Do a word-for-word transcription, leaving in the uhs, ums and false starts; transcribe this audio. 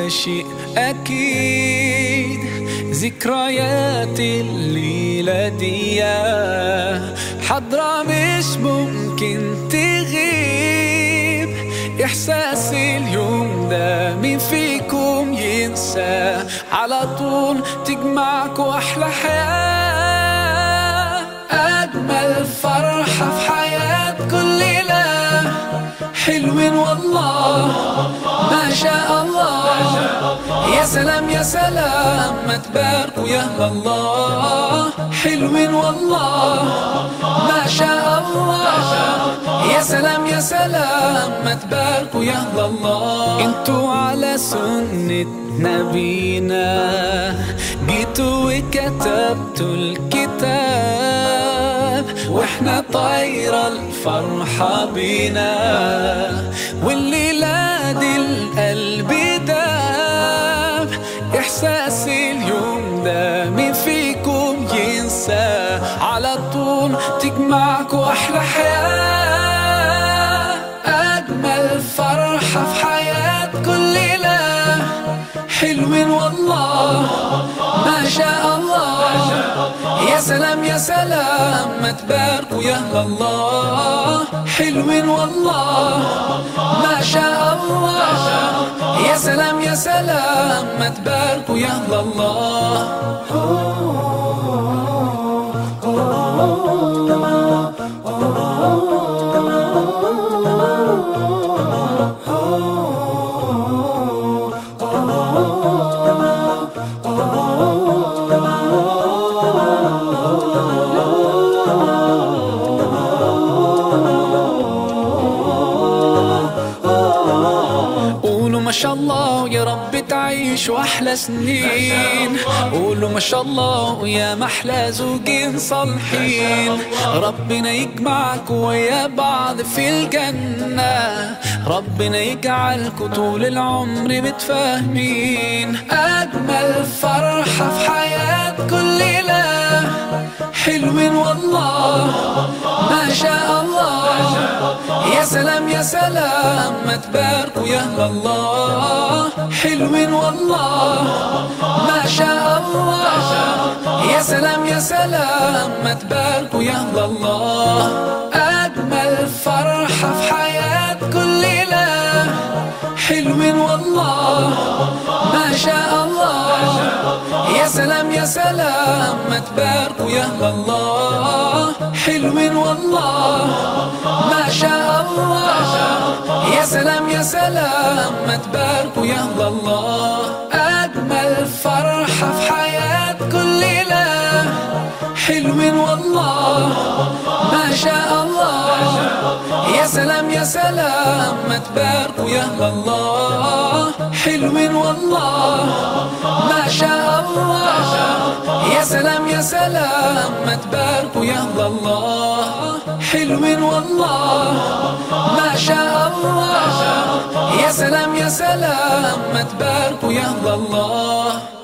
ده شيء أكيد، ذكريات الليلة دي حضرة مش ممكن تغيب. إحساس اليوم ده مين فيكم ينسى؟ على طول تجمعكوا أحلى حياة، أجمل فرحة في حياة كل ليلة. حلوين والله ما شاء الله، يا سلام يا سلام ما تباركوا يا الله. حلوين والله ما شاء الله، يا سلام يا سلام ما تباركوا يا الله. انتوا على سنة نبينا جيتوا وكتبتوا الكتاب، واحنا طايرة الفرحة بينا، والليلة دي القلب داب. إحساس اليوم ده مين فيكم ينسى؟ على طول تجمعكوا أحلى حياة، أجمل فرحة في حياة كل ليلة. حلوين والله ما شاء الله، يا سلام يا سلام ما تباركوا يا الله. حلوين والله ما شاء الله، يا سلام يا سلام ما تباركوا يا الله. ما شاء الله يا رب تعيشوا أحلى سنين. قولوا ما شاء الله يا محلى زوجين صالحين. ربنا يجمعكوا ويا بعض في الجنة، ربنا يجعلكوا طول العمر متفاهمين. أجمل فرحة في حياة كل ليلة. حلوين والله ما شاء الله، يا سلام يا سلام ما تباركوا يا الله. حلوين والله ما شاء الله، يا سلام يا سلام ما تباركوا يا الله. أجمل فرحة في حياة كل ليلة. حلوين والله ما شاء الله، يا سلام يا سلام ما تباركوا يا الله. حلوين والله ما شاء الله، يا سلام يا سلام ما تباركوا يا الله. أجمل فرحة في حياة كل ليلة. حلوين والله ما شاء الله، يا سلام يا سلام ما تباركوا يا الله. حلوين والله ما شاء الله، يا سلام يا سلام ما تباركوا يا الله. حلوين والله ما شاء الله، يا سلام يا سلام ما تباركوا يا الله.